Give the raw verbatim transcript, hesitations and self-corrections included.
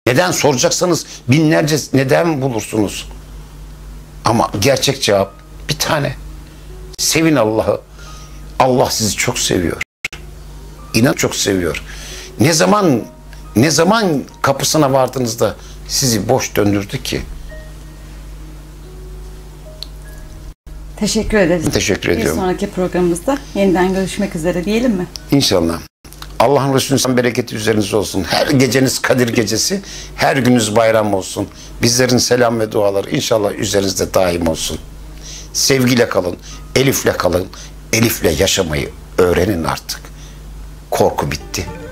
Neden soracaksanız binlerce neden bulursunuz. Ama gerçek cevap bir tane. Sevin Allah'ı. Allah sizi çok seviyor. İnan çok seviyor. Ne zaman ne zaman kapısına vardığınızda sizi boş döndürdü ki? Teşekkür ederiz. Teşekkür ediyorum. Bir sonraki programımızda yeniden görüşmek üzere diyelim mi? İnşallah. Allah'ın Resulü'nün bereketi üzerinize olsun. Her geceniz Kadir gecesi, her gününüz bayram olsun. Bizlerin selam ve duaları inşallah üzerinizde daim olsun. Sevgiyle kalın, Elif'le kalın. Elif'le yaşamayı öğrenin artık. Korku bitti.